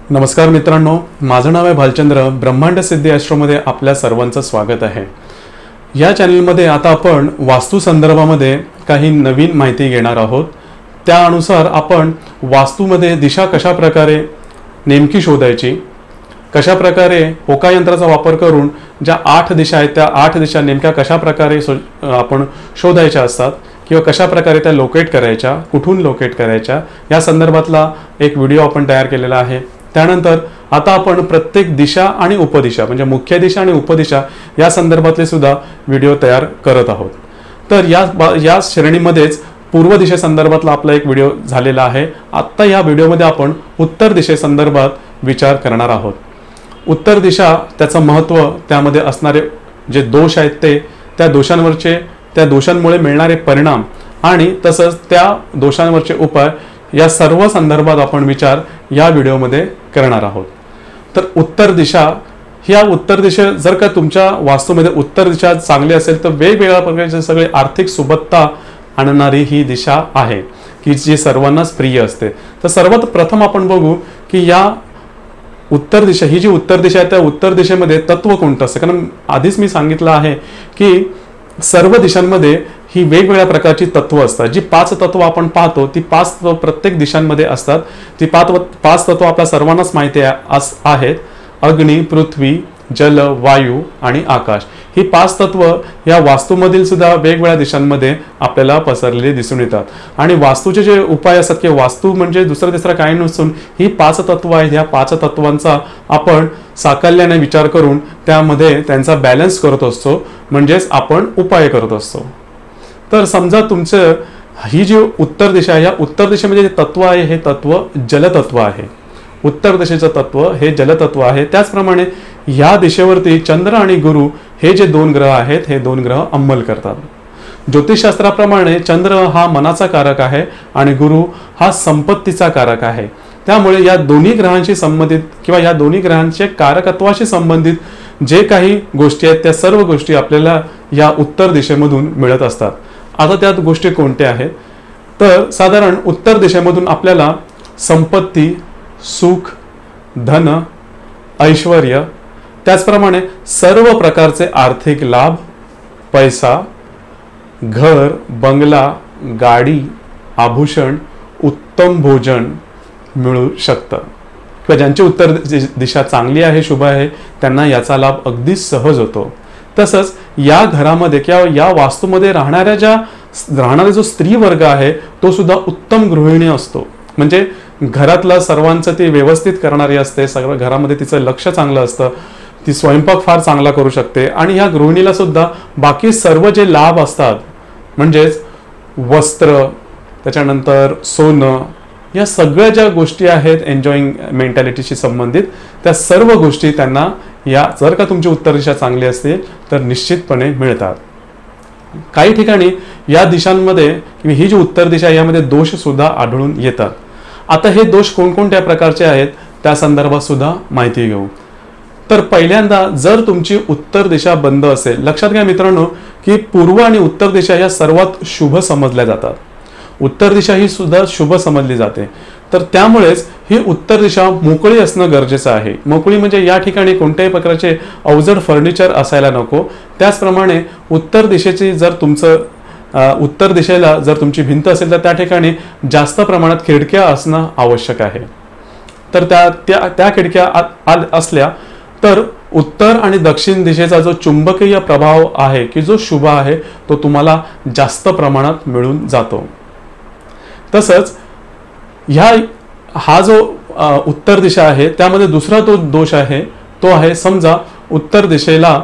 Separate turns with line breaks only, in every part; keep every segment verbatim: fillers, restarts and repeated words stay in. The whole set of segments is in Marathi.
नमस्कार मित्रांनो, माझं नाव आहे भालचंद्र. ब्रह्मांड सिद्धी ॲस्ट्रोमध्ये आपल्या सर्वांचं स्वागत आहे. या चॅनलमध्ये आता आपण वास्तू संदर्भामध्ये काही नवीन माहिती घेणार आहोत. त्यानुसार आपण वास्तूमध्ये दिशा कशा प्रकारे नेमकी शोधायची, कशा प्रकारे होका यंत्राचा वापर करून ज्या आठ दिशा आहेत त्या आठ दिशा नेमक्या कशा प्रकारे आपण शोधायच्या असतात किंवा कशा प्रकारे त्या लोकेट करायच्या, कुठून लोकेट करायच्या, या संदर्भातला एक व्हिडिओ आपण तयार केलेला आहे. त्यानंतर आता आपण प्रत्येक दिशा आणि उपदिशा म्हणजे मुख्य दिशा आणि उपदिशा या संदर्भातले सुद्धा व्हिडिओ तयार करत आहोत. तर या या श्रेणीमध्येच पूर्व दिशेसंदर्भातला आपला एक व्हिडिओ झालेला आहे. आत्ता या व्हिडिओमध्ये आपण उत्तर दिशेसंदर्भात विचार करणार आहोत. उत्तर दिशा, त्याचं महत्त्व, त्यामध्ये असणारे जे दोष आहेत ते, त्या दोषांवरचे त्या दोषांमुळे मिळणारे परिणाम आणि तसंच त्या दोषांवरचे उपाय, या सर्व संदर्भात आपण विचार या व्हिडिओमध्ये करणार आहोत. तर उत्तर दिशा, ह्या उत्तर दिशा जर का तुमच्या वास्तूमध्ये उत्तर दिशा चांगली असेल तर वेगवेगळ्या प्रकारचे सगळे आर्थिक सुबत्ता आणणारी ही दिशा आहे की जी सर्वांनाच प्रिय असते. तर सर्वात प्रथम आपण बघू की या उत्तर दिशा, ही जी उत्तर दिशा आहे त्या उत्तर दिशेमध्ये तत्व कोणतं असतं. कारण आधीच मी सांगितलं आहे की सर्व दिशांमध्ये ही वेगवेगळ्या प्रकारची तत्व असतात. जी पाच तत्व आपण पाहतो ती पाच तत्व प्रत्येक दिशांमध्ये असतात. ती पाच पाच तत्व आपल्या सर्वांनाच माहिती आहेत: अग्नी, पृथ्वी, जल, वायू आणि आकाश. ही पाच तत्व या वास्तूमधील सुद्धा वेगवेगळ्या दिशांमध्ये आपल्याला पसरलेली दिसून येतात. आणि वास्तूचे जे उपाय असतात की वास्तू म्हणजे दुसरं तिसरं काही नसून ही पाच तत्व आहेत. ह्या पाच तत्वांचा आपण साकल्याने विचार करून त्यामध्ये त्यांचा बॅलन्स करत असतो, म्हणजेच आपण उपाय करत असतो. तर समजा तुमचं ही जी उत्तर दिशा आहे, या उत्तर दिशेमध्ये जे तत्व आहे हे तत्व जलतत्व आहे. उत्तर दिशेचं तत्व हे जलतत्व आहे. त्याचप्रमाणे या दिशेवरती चंद्र आणि गुरु हे जे दोन ग्रह आहेत हे दोन ग्रह अंमल करतात. ज्योतिषशास्त्राप्रमाणे चंद्र हा मनाचा कारक आहे आणि गुरु हा संपत्तीचा कारक आहे. त्यामुळे या दोन्ही ग्रहांशी संबंधित किंवा या दोन्ही ग्रहांच्या कारकत्वाशी संबंधित जे काही गोष्टी आहेत त्या सर्व गोष्टी आपल्याला या उत्तर दिशेमधून मिळत असतात. आता त्यात गोष्टी कोणत्या आहेत तर साधारण उत्तर दिशेमधून आपल्याला संपत्ती, सुख, धन, ऐश्वर्य, त्याचप्रमाणे सर्व प्रकारचे आर्थिक लाभ, पैसा, घर, बंगला, गाडी, आभूषण, उत्तम भोजन मिळू शकतं. किंवा ज्यांची उत्तर दिशा चांगली आहे, शुभ आहे, त्यांना याचा लाभ अगदी सहज होतो. तसंच या घरामध्ये किंवा या वास्तूमध्ये राहणाऱ्या ज्या राहणारा जो स्त्री वर्ग आहे तो सुद्धा उत्तम गृहिणी असतो. म्हणजे घरातला सर्वांचं ती व्यवस्थित करणारी असते. सगळं घरामध्ये तिचं लक्ष चांगलं असतं. ती स्वयंपाक फार चांगला करू शकते. आणि ह्या गृहिणीला सुद्धा बाकी सर्व जे लाभ असतात म्हणजेच वस्त्र, त्याच्यानंतर सोनं, या सगळ्या ज्या गोष्टी आहेत एन्जॉईंग मेंटॅलिटीशी संबंधित, त्या सर्व गोष्टी त्यांना या जर का तुमची उत्तर दिशा चांगली असते तर निश्चितपणे मिळतात. काही ठिकाणी या दिशांमध्ये ही जी उत्तर दिशा यामध्ये दोष सुद्धा आढळून येतात. आता हे दोष कोणकोणत्या प्रकारचे आहेत त्या संदर्भात सुद्धा माहिती घेऊ. तर पहिल्यांदा जर तुमची उत्तर दिशा बंद असेल, लक्षात घ्या मित्रांनो की पूर्व आणि उत्तर दिशा या सर्वात शुभ समजल्या जातात. उत्तर दिशा ही सुद्धा शुभ समजली जाते. तर त्यामुळेच ही उत्तर दिशा मोकळी असणं गरजेचं आहे. मोकळी म्हणजे या ठिकाणी कोणत्याही प्रकारचे अवजड फर्निचर असायला नको. त्याचप्रमाणे उत्तर दिशेची जर तुमचं उत्तर दिशेला जर तुमची भिंत असेल तर त्या ठिकाणी जास्त प्रमाणात खिडक्या असणं आवश्यक आहे. तर त्या त्या त्या खिडक्या असल्या तर उत्तर आणि दक्षिण दिशेचा जो चुंबकीय प्रभाव आहे की जो शुभ आहे तो तुम्हाला जास्त प्रमाणात मिळून जातो. तसंच ह्या हा जो उत्तर दिशा आहे त्यामध्ये दुसरा तो दोष आहे तो आहे, समजा उत्तर दिशेला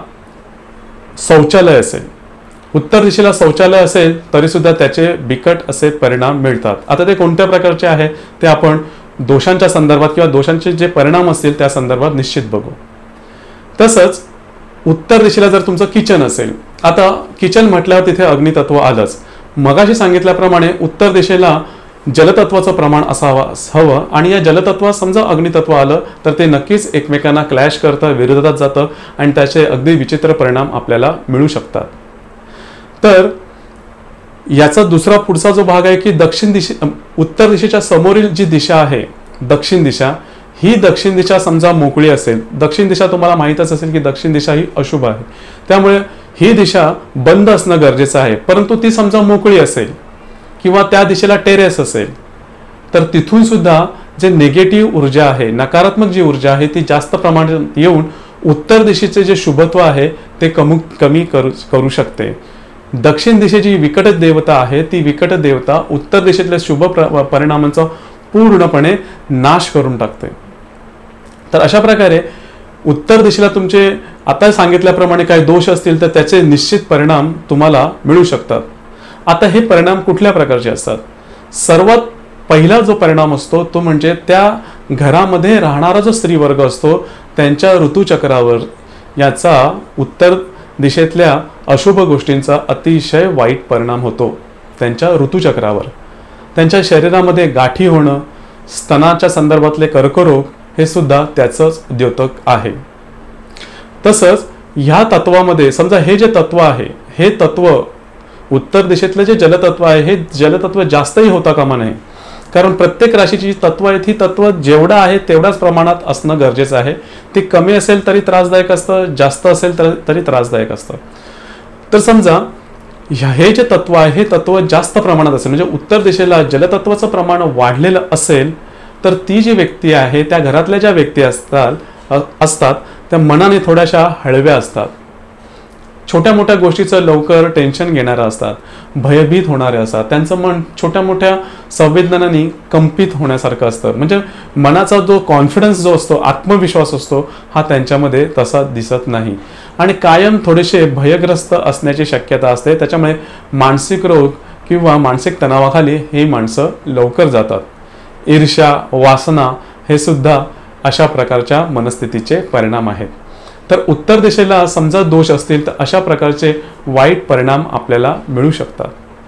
शौचालय असेल, उत्तर दिशेला शौचालय असेल तरी सुद्धा त्याचे बिकट असे परिणाम मिळतात. आता ते कोणत्या प्रकारचे आहे ते आपण दोषांच्या संदर्भात किंवा दोषांचे जे परिणाम असतील त्या संदर्भात निश्चित बघू. तसंच उत्तर दिशेला जर तुमचं किचन असेल, आता किचन म्हटल्यावर तिथे अग्नितत्व आलंच. मगाशी सांगितल्याप्रमाणे उत्तर दिशेला जलतत्वाचं प्रमाण असावं हवं आणि या जलतत्वात समजा अग्नितत्व आलं तर ते नक्कीच एकमेकांना क्लॅश करतं, विरोधात जातं आणि त्याचे अगदी विचित्र परिणाम आपल्याला मिळू शकतात. तर याचा दुसरा पुढचा जो भाग आहे की दक्षिण दिशे उत्तर दिशेच्या समोरील जी दिशा आहे दक्षिण दिशा, ही दक्षिण दिशा समजा मोकळी असेल, दक्षिण दिशा तुम्हाला माहीतच असेल की दक्षिण दिशा ही अशुभ आहे, त्यामुळे ही दिशा बंद असणं गरजेचं आहे. परंतु ती समजा मोकळी असेल किंवा त्या दिशेला टेरेस असेल, तर तिथून सुद्धा जे निगेटिव्ह ऊर्जा आहे, नकारात्मक जी ऊर्जा आहे ती जास्त प्रमाणात येऊन उत्तर दिशेचे जे शुभत्व आहे ते कमी कमी करू करू शकते. दक्षिण दिशेची विकट देवता आहे ती विकट देवता उत्तर दिशेतल्या शुभ परिणामांचा पूर्णपणे नाश करून टाकते. तर अशा प्रकारे उत्तर दिशेला तुमचे आता सांगितल्याप्रमाणे काही दोष असतील तर त्याचे निश्चित परिणाम तुम्हाला मिळू शकतात. आता हे परिणाम कुठल्या प्रकारचे असतात? सर्वात पहिला जो परिणाम असतो तो म्हणजे त्या घरामध्ये राहणारा जो स्त्रीवर्ग असतो त्यांच्या ऋतुचक्रावर याचा उत्तर दिशेतल्या अशुभ गोष्टींचा अतिशय वाईट परिणाम होतो. त्यांच्या ऋतुचक्रावर, त्यांच्या शरीरामध्ये गाठी होणं, स्तनाच्या संदर्भातले कर्करोग हे सुद्धा त्याचंच द्योतक आहे. तसंच ह्या तत्वामध्ये समजा हे जे तत्व आहे हे तत्व उत्तर दिशेतलं जे जलतत्व आहे हे जलतत्व जास्तही होता कामा नये, कारण प्रत्येक राशीची जी तत्व आहेत ही तत्व जेवढा आहे तेवढ्याच प्रमाणात असणं गरजेचं आहे. ते कमी असेल तरी त्रासदायक असतं, जास्त असेल तर तरी त्रासदायक असतं. तर समजा हे जे तत्व आहे हे तत्व जास्त प्रमाणात असेल म्हणजे उत्तर दिशेला जलतत्वाचं प्रमाण वाढलेलं असेल तर ती जी व्यक्ती आहे त्या घरातल्या ज्या व्यक्ती असतात असतात त्या मनाने थोड्याशा हळव्या असतात, छोट्या मोठ्या गोष्टीचं लवकर टेन्शन घेणाऱ्या असतात, भयभीत होणारे असतात, त्यांचं मन छोट्या मोठ्या संवेदनांनी कंपित होण्यासारखं असतं. म्हणजे मनाचा जो कॉन्फिडन्स जो असतो, आत्मविश्वास असतो हा त्यांच्यामध्ये तसा दिसत नाही आणि कायम थोडेसे भयग्रस्त असण्याची शक्यता असते. त्याच्यामुळे मानसिक रोग किंवा मानसिक तणावाखाली ही माणसं लवकर जातात. ईर्ष्या, वासना हे सुद्धा अशा प्रकारच्या मनस्थितीचे परिणाम आहेत. तर उत्तर दिशेला समजा दोष असतील तर अशा प्रकारचे वाईट परिणाम आपल्याला मिळू शकतात.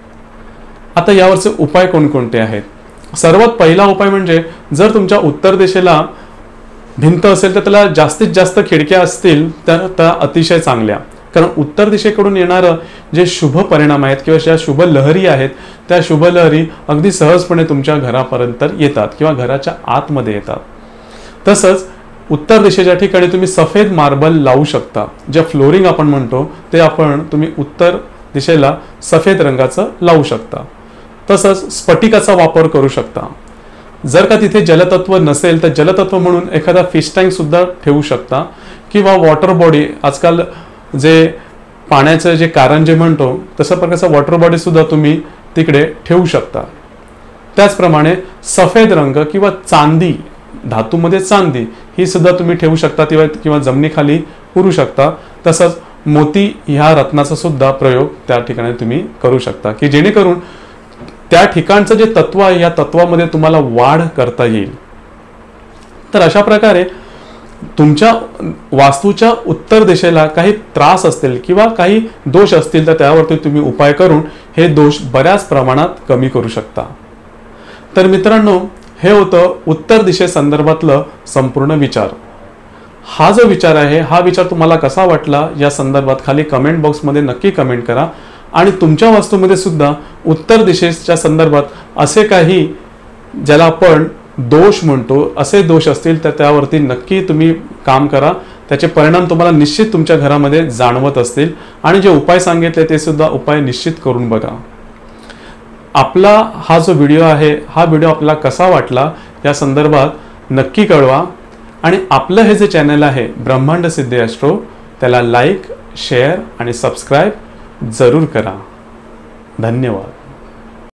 आता यावरचे उपाय कोणकोणते आहेत? सर्वात पहिला उपाय म्हणजे जर तुमच्या उत्तर दिशेला भिंत असेल तर त्याला जास्तीत जास्त खिडक्या असतील तर त्या अतिशय चांगल्या, कारण उत्तर दिशेकडून येणारं जे शुभ परिणाम आहेत किंवा ज्या शुभ लहरी आहेत त्या शुभ लहरी अगदी सहजपणे तुमच्या घरापर्यंत येतात किंवा घराच्या आतमध्ये येतात. तसंच उत्तर दिशेच्या ठिकाणी तुम्ही सफेद मार्बल लावू शकता. जे फ्लोरिंग आपण म्हणतो ते आपण तुम्ही उत्तर दिशेला सफेद रंगाचं लावू शकता. तसंच स्फटिकाचा वापर करू शकता. जर का तिथे जलतत्व नसेल तर जलतत्व म्हणून एखादा फिश टँक सुद्धा ठेवू शकता किंवा वॉटर बॉडी, आजकाल जे पाण्याचं जे कारंजे म्हणतो तसं प्रकारचं वॉटर बॉडी सुद्धा तुम्ही तिकडे ठेवू शकता. त्याचप्रमाणे सफेद रंग किंवा चांदी, धातूमध्ये चांदी ही सुद्धा तुम्ही ठेवू शकता किंवा जमिनीखाली पुरू शकता. तसंच मोती ह्या रत्नाचा सुद्धा प्रयोग त्या ठिकाणी तुम्ही करू शकता की जेणेकरून त्या ठिकाणचं जे तत्व आहे या तत्वामध्ये तुम्हाला वाढ करता येईल. तर अशा प्रकारे तुमच्या वास्तूच्या उत्तर दिशेला काही त्रास असतील किंवा काही दोष असतील तर त्यावरती तुम्ही उपाय करून हे दोष बऱ्याच प्रमाणात कमी करू शकता. तर मित्रांनो, हे होतं उत्तर दिशेसंदर्भातलं संपूर्ण विचार. हा जो विचार आहे हा विचार तुम्हाला कसा वाटला या संदर्भात खाली कमेंट बॉक्समध्ये नक्की कमेंट करा. आणि तुमच्या वास्तूमध्ये सुद्धा उत्तर दिशेच्या संदर्भात असे काही ज्याला आपण दोष म्हणतो असे दोष असतील तर त्यावरती नक्की तुम्ही काम करा. त्याचे परिणाम तुम्हाला निश्चित तुमच्या घरामध्ये जाणवत असतील आणि जे उपाय सांगितले ते सुद्धा उपाय निश्चित करून बघा. आपला हा जो व्हिडिओ आहे हा व्हिडिओ आपल्याला कसा वाटला या संदर्भात नक्की कळवा आणि आपलं हे जे चॅनल आहे ब्रह्मांड सिद्धी ॲस्ट्रो त्याला लाईक, शेअर आणि सबस्क्राईब जरूर करा. धन्यवाद.